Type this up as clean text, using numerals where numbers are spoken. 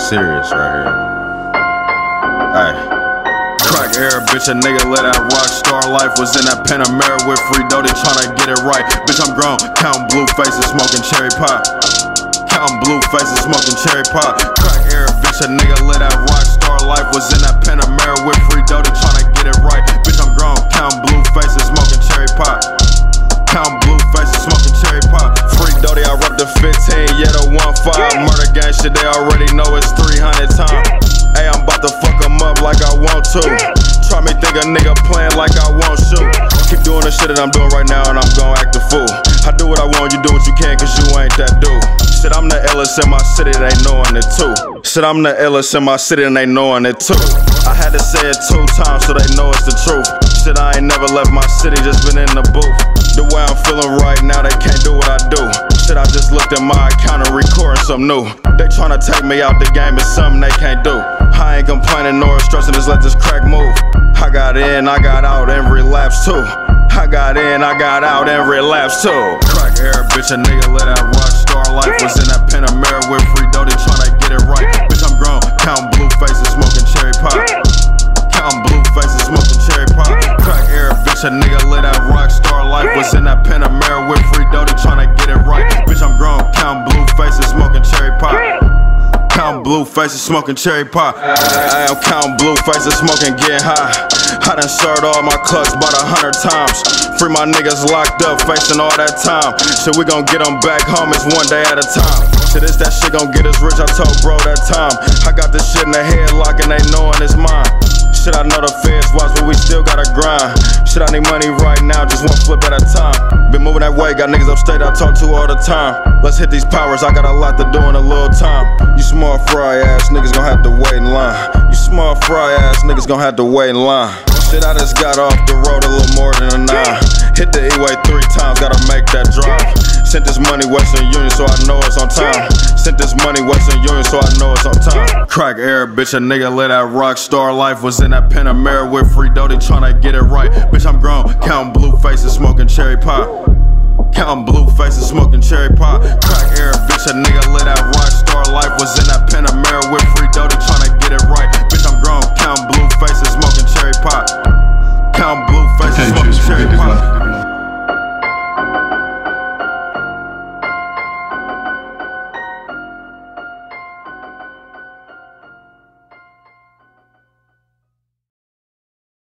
serious right here. Ay. Crack air, bitch, a nigga let that rock star life. Was in that Panamera with Free Doty tryna get it right. Bitch, I'm grown, counting blue faces, smoking cherry pie. Counting blue faces, smoking cherry pie. Crack air, bitch, a nigga let that rock star life. Was in that Panamera with Free Doty tryna get it right. Bitch, I'm grown, counting blue faces, smoking cherry pie. Counting blue faces, smoking cherry pie. Free Doty, I rep the 15, yeah, the 1-5. Murder gang shit, they already know it's 300 times. Hey, I'm about to fuck them up like I want to. Try me think a nigga playing like I won't shoot. Keep doing the shit that I'm doing right now and I'm gon' act a fool. I do what I want, you do what you can, cause you ain't that dude. Shit, I'm the illest in my city, they knowing it too. Shit, I'm the illest in my city and they knowing it too. I had to say it 2 times so they know it's the truth. Shit, I ain't never left my city, just been in the booth. The way I'm feeling right now, they can't do what I do. Shit, I just looked at my account and recording something new. They tryna take me out the game, it's something they can't do. I ain't complaining nor stressing, just let this crack move. I got in, I got out, and relapse too. I got in, I got out, and relapse too. Crack air, bitch, a nigga let that rock star life. Was in that Panamera with Free Doty tryna get it right. Bitch, I'm grown, counting blue faces, smoking cherry pie. Counting blue faces, smoking cherry pie. Crack air, bitch, a nigga let that rock star life. Was in that Panamera with Free Doty tryna get it right. Bitch, I'm grown, counting blue faces, smoking cherry pie. Counting blue faces, smoking cherry pie. I am counting blue faces, smoking, getting high. I done served all my clubs about 100 times. Free my niggas locked up, facing all that time. Shit, we gon' get them back home, it's one day at a time. Shit, this that shit gon' get us rich, I told bro that time. I got this shit in the headlock and they knowin' it's mine. Shit, I know the feds watch, but we still gotta grind. Shit, I need money right now, just one flip at a time. Been moving that way, got niggas upstate I talk to all the time. Let's hit these powers, I got a lot to do in a little time. You small fry ass niggas gon' have to wait in line. You small fry ass niggas gon' have to wait in line. Shit, I just got off the road a little more than a 9. Hit the E-way 3 times, gotta make that drive. Sent this money Western Union so I know it's on time. Sent this money Western Union so I know it's on time. Crack air, bitch, a nigga let that rock star life. Was in that Panamera with Free Doty tryna get it right. Bitch, I'm grown, counting blue faces, smoking cherry pie. Counting blue faces, smoking cherry pie. Crack air, bitch, a nigga let that rock star life. Was in that Panamera with Free Doty tryna get it right. Bitch, I'm grown, counting blue faces, smoking cherry pie.